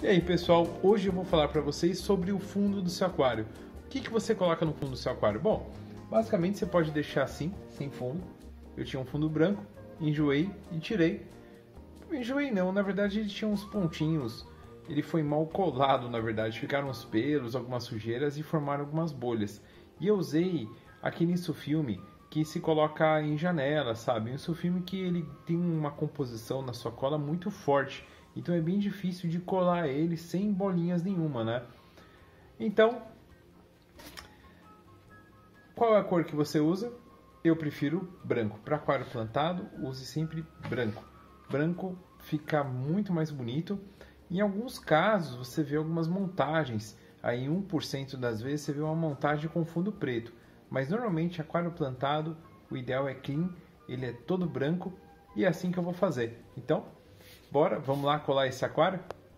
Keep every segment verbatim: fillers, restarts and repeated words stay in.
E aí pessoal, hoje eu vou falar para vocês sobre o fundo do seu aquário. O que, que você coloca no fundo do seu aquário? Bom, basicamente você pode deixar assim, sem fundo. Eu tinha um fundo branco, enjoei e tirei. Enjoei não, na verdade ele tinha uns pontinhos, ele foi mal colado na verdade, ficaram uns pelos, algumas sujeiras e formaram algumas bolhas. E eu usei aquele insufilme que se coloca em janela, sabe? Um insufilme que ele tem uma composição na sua cola muito forte. Então é bem difícil de colar ele sem bolinhas nenhuma, né? Então, qual é a cor que você usa? Eu prefiro branco. Para aquário plantado, use sempre branco. Branco fica muito mais bonito. Em alguns casos, você vê algumas montagens. Aí, um por cento das vezes, você vê uma montagem com fundo preto. Mas, normalmente, aquário plantado, o ideal é clean. Ele é todo branco. E é assim que eu vou fazer. Então, bora, vamos lá colar esse aquário?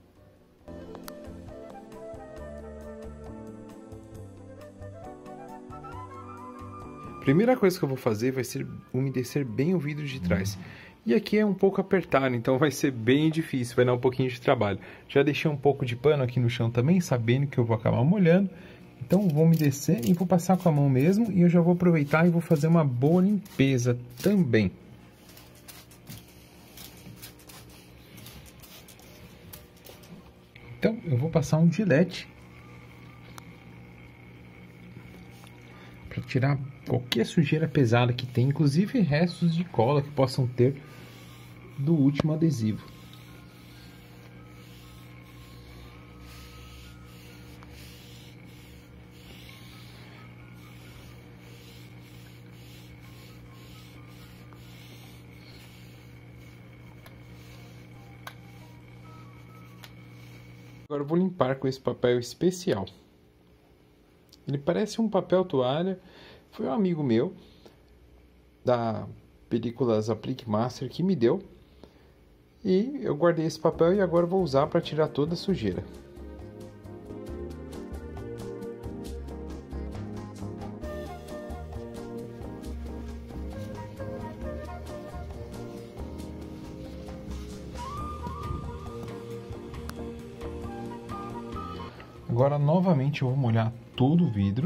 Primeira coisa que eu vou fazer vai ser umedecer bem o vidro de trás. E aqui é um pouco apertado, então vai ser bem difícil, vai dar um pouquinho de trabalho. Já deixei um pouco de pano aqui no chão também, sabendo que eu vou acabar molhando. Então vou umedecer e vou passar com a mão mesmo. E eu já vou aproveitar e vou fazer uma boa limpeza também. Então eu vou passar um gilete para tirar qualquer sujeira pesada que tem, inclusive restos de cola que possam ter do último adesivo. Agora eu vou limpar com esse papel especial. Ele parece um papel toalha. Foi um amigo meu da Películas Aplique Master que me deu. E eu guardei esse papel e agora vou usar para tirar toda a sujeira. Agora novamente eu vou molhar todo o vidro.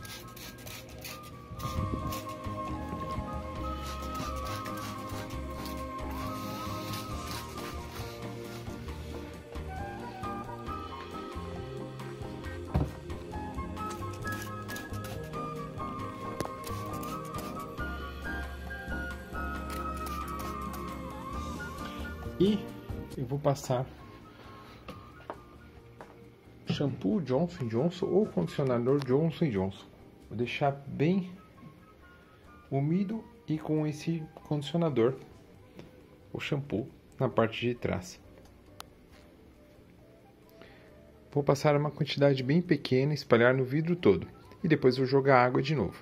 E eu vou passar shampoo Johnson Johnson ou condicionador Johnson Johnson. Vou deixar bem úmido e com esse condicionador, o shampoo, na parte de trás. Vou passar uma quantidade bem pequena, espalhar no vidro todo. E depois vou jogar água de novo.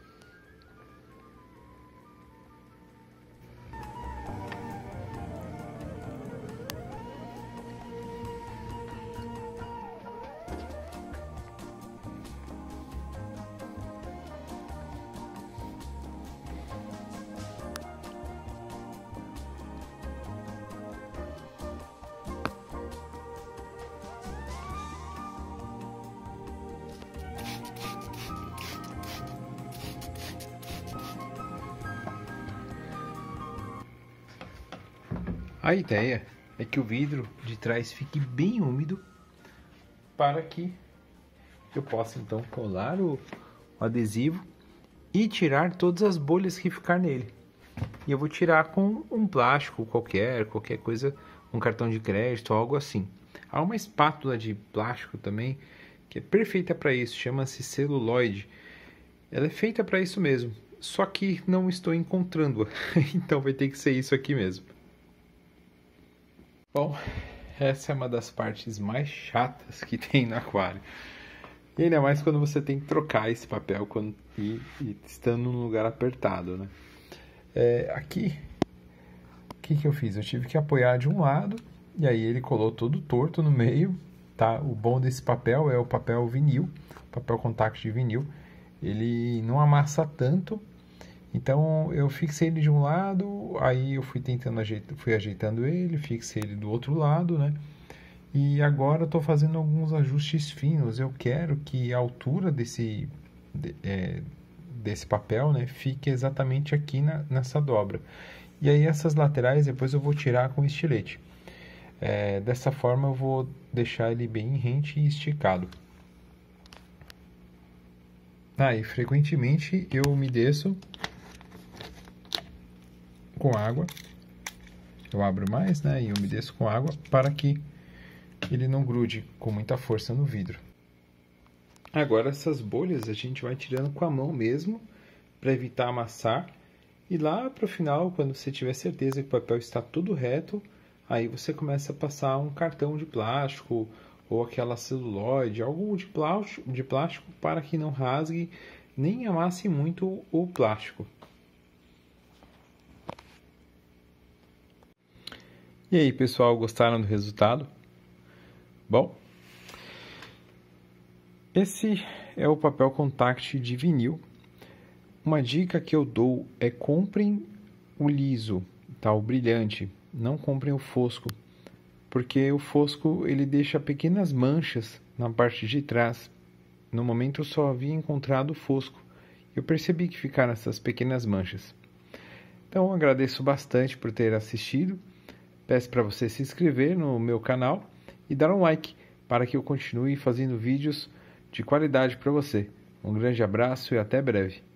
A ideia é que o vidro de trás fique bem úmido para que eu possa então colar o adesivo e tirar todas as bolhas que ficar nele. E eu vou tirar com um plástico qualquer, qualquer coisa, um cartão de crédito, algo assim. Há uma espátula de plástico também que é perfeita para isso, chama-se celuloide. Ela é feita para isso mesmo, só que não estou encontrando-a, então vai ter que ser isso aqui mesmo. Bom, essa é uma das partes mais chatas que tem no aquário. E ainda mais quando você tem que trocar esse papel quando, e, e estando num lugar apertado, né? É, aqui, o que, que eu fiz? Eu tive que apoiar de um lado, e aí ele colou todo torto no meio, tá? O bom desse papel é o papel vinil, papel contact de vinil. Ele não amassa tanto. Então eu fixei ele de um lado, aí eu fui tentando ajeitar, fui ajeitando ele, fixei ele do outro lado, né? E agora eu estou fazendo alguns ajustes finos. Eu quero que a altura desse, de, é, desse papel, né, fique exatamente aqui na, nessa dobra. E aí essas laterais depois eu vou tirar com estilete. É, dessa forma eu vou deixar ele bem rente e esticado. Ah, e frequentemente eu umedeço com água. Eu abro mais, né, e umedeço com água para que ele não grude com muita força no vidro. Agora essas bolhas a gente vai tirando com a mão mesmo, para evitar amassar. E lá para o final, quando você tiver certeza que o papel está tudo reto, aí você começa a passar um cartão de plástico ou aquela celulose, algo de plástico, de plástico para que não rasgue nem amasse muito o plástico. E aí, pessoal, gostaram do resultado? Bom, esse é o papel contact de vinil. Uma dica que eu dou é comprem o liso, tá? O brilhante. Não comprem o fosco, porque o fosco ele deixa pequenas manchas na parte de trás. No momento eu só havia encontrado o fosco. Eu percebi que ficaram essas pequenas manchas. Então agradeço bastante por ter assistido. Peço para você se inscrever no meu canal e dar um like para que eu continue fazendo vídeos de qualidade para você. Um grande abraço e até breve.